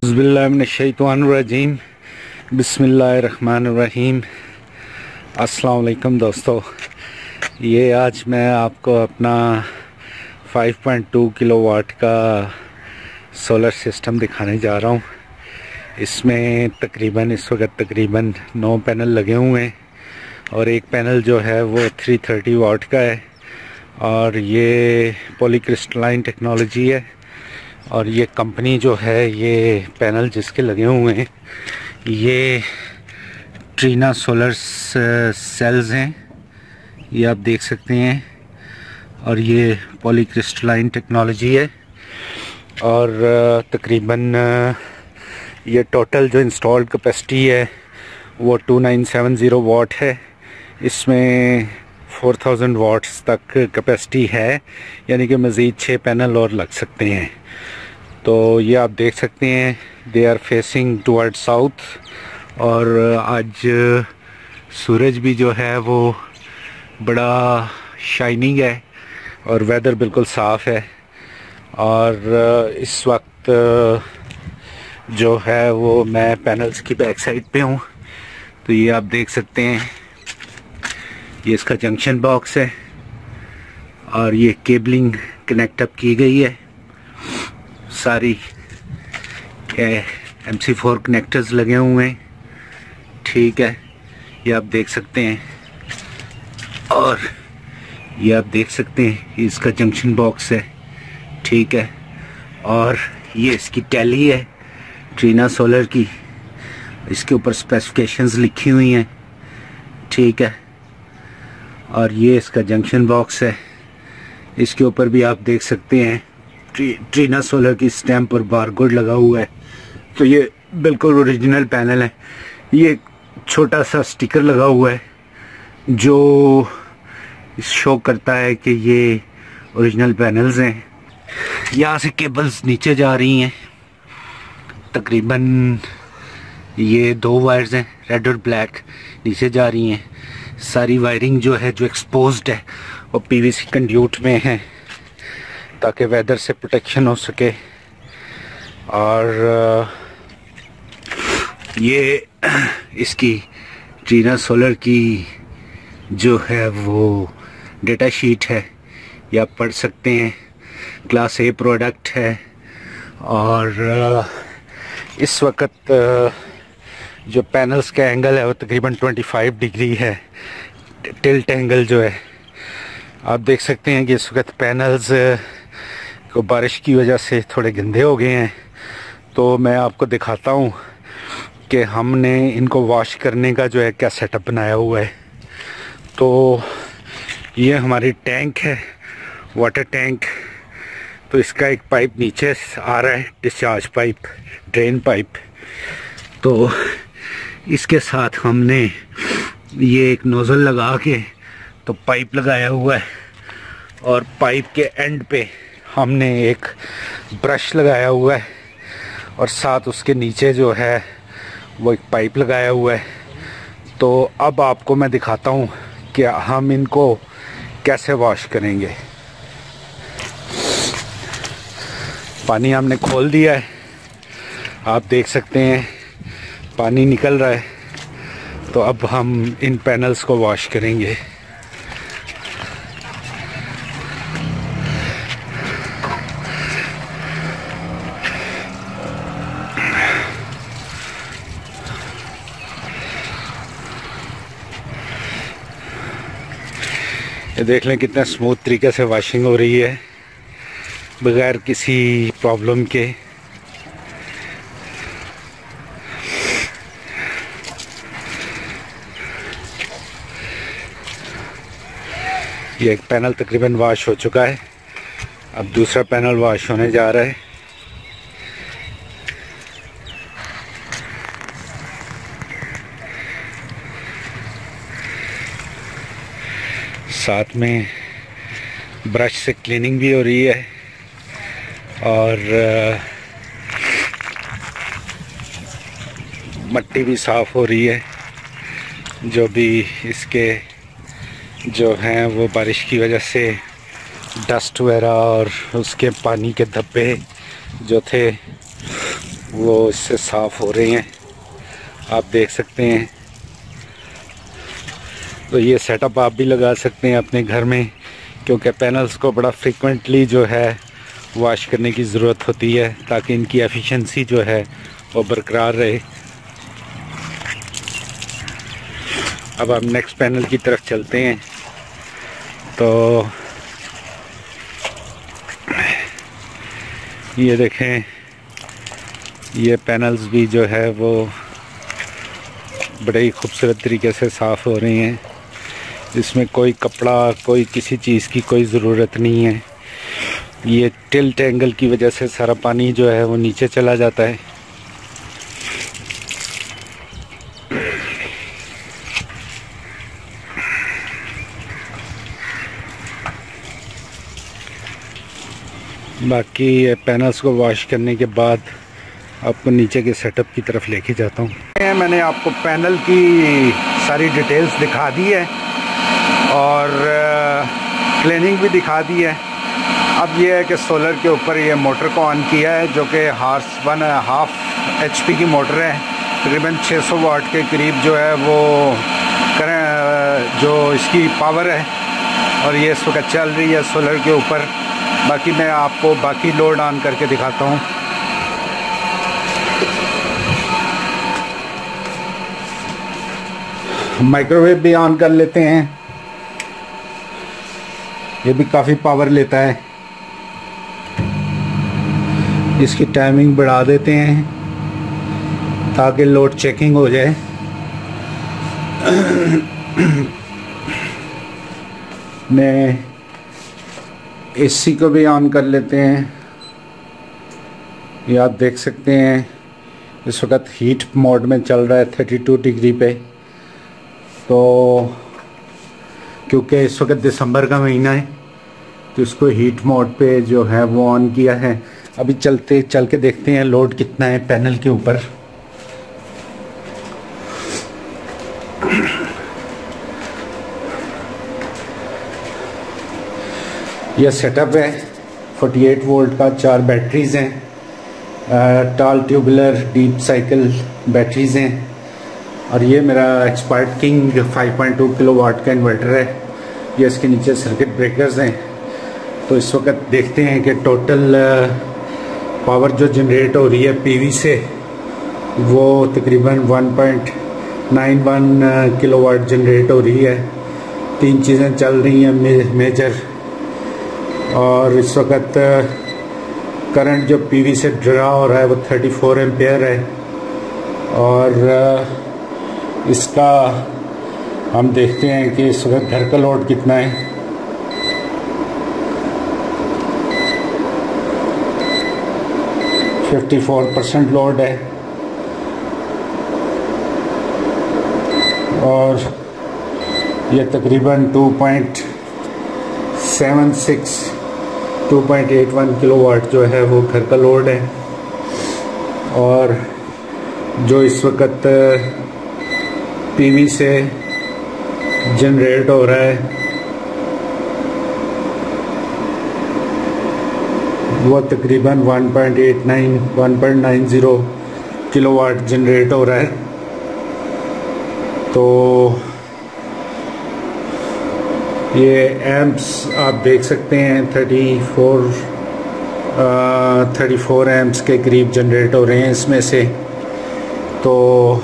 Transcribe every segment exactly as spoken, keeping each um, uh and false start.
बिस्मिल्लाहिर्रहमानिर्रहीम बिस्मिल्लाहिर्रहमानिर्रहीम। अस्सलाम वालेकुम दोस्तों, ये आज मैं आपको अपना फाइव पॉइंट टू किलोवाट का सोलर सिस्टम दिखाने जा रहा हूँ। इसमें तकरीबन इस वक्त तकरीबन नौ पैनल लगे हुए हैं और एक पैनल जो है वो थ्री थर्टी वाट का है और ये पॉलीक्रिस्टलाइन टेक्नोलॉजी है। और ये कंपनी जो है, ये पैनल जिसके लगे हुए हैं ये ट्रीना सोलर सेल्स हैं, ये आप देख सकते हैं। और ये पॉलीक्रिस्टलाइन टेक्नोलॉजी है और तकरीबन ये टोटल जो इंस्टॉल्ड कैपेसिटी है वो two nine seven zero watt है। इसमें फोर थाउजेंड वाट्स तक कैपेसिटी है, यानी कि मज़ीद छः पैनल और लग सकते हैं। तो ये आप देख सकते हैं, they are facing toward south. और आज सूरज भी जो है वो बड़ा शाइनिंग है और वेदर बिल्कुल साफ़ है। और इस वक्त जो है वो मैं पैनल्स की बैक साइड पे हूँ। तो ये आप देख सकते हैं, ये इसका जंक्शन बॉक्स है और ये केबलिंग कनेक्ट अप की गई है। सारी एम सी फोर कनेक्टर्स लगे हुए हैं, ठीक है, ये आप देख सकते हैं। और ये आप देख सकते हैं, इसका जंक्शन बॉक्स है, ठीक है। और ये इसकी टैली है ट्रीना सोलर की, इसके ऊपर स्पेसिफिकेशंस लिखी हुई हैं, ठीक है। और ये इसका जंक्शन बॉक्स है, इसके ऊपर भी आप देख सकते हैं ट्री, ट्रीना सोलर की स्टैम्प और बारकोड लगा हुआ है। तो ये बिल्कुल ओरिजिनल पैनल है। ये छोटा सा स्टिकर लगा हुआ है जो शो करता है कि ये ओरिजिनल पैनल्स हैं। यहाँ से केबल्स नीचे जा रही हैं, तकरीबन ये दो वायर्स हैं, रेड और ब्लैक, नीचे जा रही हैं। सारी वायरिंग जो है, जो एक्सपोज्ड है, वो पीवीसी कंड्यूट में है ताकि वेदर से प्रोटेक्शन हो सके। और ये इसकी ट्रीना सोलर की जो है वो डेटा शीट है, ये आप पढ़ सकते हैं। क्लास ए प्रोडक्ट है और इस वक्त जो पैनल्स का एंगल है वो तकरीबन पच्चीस डिग्री है। टिल्ट एंगल जो है आप देख सकते हैं कि इस वक्त पैनल्स को बारिश की वजह से थोड़े गंदे हो गए हैं। तो मैं आपको दिखाता हूँ कि हमने इनको वॉश करने का जो है क्या सेटअप बनाया हुआ है। तो ये हमारी टैंक है, वाटर टैंक। तो इसका एक पाइप नीचे आ रहा है, डिस्चार्ज पाइप, ड्रेन पाइप। तो इसके साथ हमने ये एक नोज़ल लगा के तो पाइप लगाया हुआ है और पाइप के एंड पे हमने एक ब्रश लगाया हुआ है और साथ उसके नीचे जो है वो एक पाइप लगाया हुआ है। तो अब आपको मैं दिखाता हूँ कि हम इनको कैसे वॉश करेंगे। पानी हमने खोल दिया है, आप देख सकते हैं पानी निकल रहा है। तो अब हम इन पैनल्स को वॉश करेंगे। ये देख लें कितना स्मूथ तरीके से वॉशिंग हो रही है बगैर किसी प्रॉब्लम के। ये एक पैनल तकरीबन वॉश हो चुका है, अब दूसरा पैनल वॉश होने जा रहा है। साथ में ब्रश से क्लीनिंग भी हो रही है और मट्टी भी साफ़ हो रही है। जो भी इसके जो हैं वो बारिश की वजह से डस्ट वगैरह और उसके पानी के धब्बे जो थे वो इससे साफ़ हो रही हैं, आप देख सकते हैं। तो ये सेटअप आप भी लगा सकते हैं अपने घर में, क्योंकि पैनल्स को बड़ा फ्रीक्वेंटली जो है वॉश करने की ज़रूरत होती है ताकि इनकी एफिशिएंसी जो है वो बरकरार रहे। अब हम नेक्स्ट पैनल की तरफ चलते हैं। तो ये देखें, ये पैनल्स भी जो है वो बड़े ही खूबसूरत तरीके से साफ़ हो रही हैं। इसमें कोई कपड़ा, कोई किसी चीज़ की कोई ज़रूरत नहीं है। ये टिल्ट एंगल की वजह से सारा पानी जो है वो नीचे चला जाता है। बाकी ये पैनल्स को वॉश करने के बाद आपको नीचे के सेटअप की तरफ लेके जाता हूँ। मैंने आपको पैनल की सारी डिटेल्स दिखा दी है और क्लीनिंग भी दिखा दी है। अब ये है कि सोलर के ऊपर ये मोटर को ऑन किया है, जो कि horse one half H P की मोटर है। तकरीबन छह सौ वाट के करीब जो है वो करें जो इसकी पावर है, और ये इस वक्त चल रही है सोलर के ऊपर। बाकी मैं आपको बाकी लोड ऑन करके दिखाता हूँ। माइक्रोवेव भी ऑन कर लेते हैं, ये भी काफ़ी पावर लेता है। इसकी टाइमिंग बढ़ा देते हैं ताकि लोड चेकिंग हो जाए। मैं एसी को भी ऑन कर लेते हैं। ये आप देख सकते हैं इस वक्त हीट मोड में चल रहा है बत्तीस डिग्री पे। तो क्योंकि इस वक्त दिसंबर का महीना है तो इसको हीट मोड पे जो है वो ऑन किया है। अभी चलते चल के देखते हैं लोड कितना है पैनल के ऊपर। यह सेटअप है अड़तालीस वोल्ट का, चार बैटरीज हैं, टाल ट्यूबलर डीप साइकिल बैटरीज हैं। और ये मेरा expert king five point two kilo watt का इन्वर्टर है। ये इसके नीचे सर्किट ब्रेकर्स हैं। तो इस वक्त देखते हैं कि टोटल पावर जो जनरेट हो रही है पीवी से वो तकरीबन one point nine one kilo watt generate हो रही है। तीन चीज़ें चल रही हैं मे, मेजर। और इस वक्त करंट जो पीवी से ड्रा हो रहा है वो चौंतीस एम्पेयर है। और इसका हम देखते हैं कि इस वक्त घर का लोड कितना है। चौवन परसेंट लोड है और ये तकरीबन two point seven six two point eight one kilowatt जो है वो घर का लोड है। और जो इस वक्त पीवी से जनरेट हो रहा है वो तकरीबन one point eight nine one point nine zero kilowatt generate हो रहा है। तो ये एम्प्स आप देख सकते हैं thirty four thirty four amps के करीब जनरेट हो रहे हैं इसमें से। तो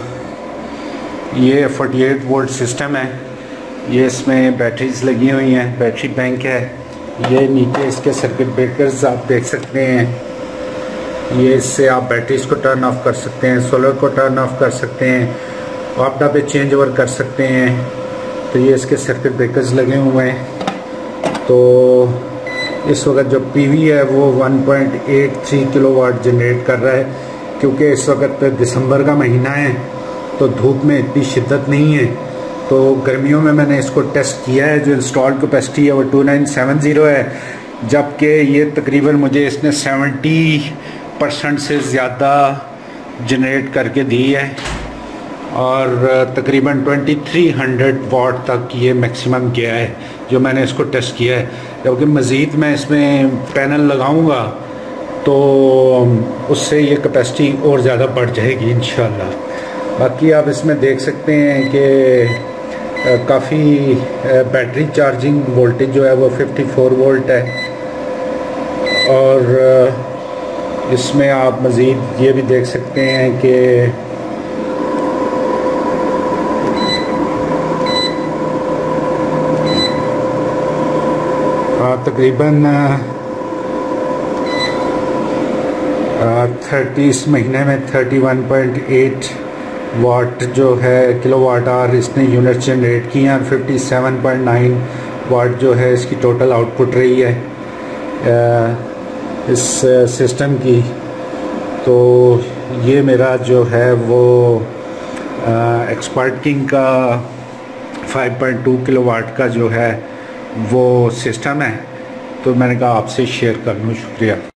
ये अड़तालीस वोल्ट सिस्टम है। ये इसमें बैटरीज लगी हुई हैं, बैटरी बैंक है। ये नीचे इसके सर्किट ब्रेकर्स आप देख सकते हैं। ये इससे आप बैटरीज को टर्न ऑफ कर सकते हैं, सोलर को टर्न ऑफ कर सकते हैं, आपदा पे चेंज ओवर कर सकते हैं। तो ये इसके सर्किट ब्रेकर्स लगे हुए हैं। तो इस वक्त जो पीवी है वो one point eight three kilowatt generate कर रहा है। क्योंकि इस वक्त दिसंबर का महीना है तो धूप में इतनी शिद्दत नहीं है। तो गर्मियों में मैंने इसको टेस्ट किया है, जो इंस्टॉल्ड कैपेसिटी है वो टू नाइन सेवन ज़ीरो है, जबकि ये तकरीबन मुझे इसने सेवेंटी परसेंट से ज़्यादा जनरेट करके दी है। और तकरीबन ट्वेंटी थ्री हंड्रेड वाट तक ये मैक्सिमम गया है जो मैंने इसको टेस्ट किया है। जबकि मज़ीद मैं इसमें पैनल लगाऊंगा तो उससे ये कैपेसिटी और ज़्यादा बढ़ जाएगी इंशाल्लाह। बाकी आप इसमें देख सकते हैं कि काफ़ी बैटरी चार्जिंग वोल्टेज जो है वो चौवन वोल्ट है, और इसमें आप मज़ीद ये भी देख सकते हैं कि तकरीबन थर्टी इस महीने में thirty one point eight watt जो है किलो वाट आवर इसने यूनिट जनरेट की हैं, और fifty seven point nine watt जो है इसकी टोटल आउटपुट रही है इस सिस्टम की। तो ये मेरा जो है वो एक्सपर्ट किंग का five point two kilo watt का जो है वो सिस्टम है, तो मैंने कहा आपसे शेयर कर लूँ। शुक्रिया।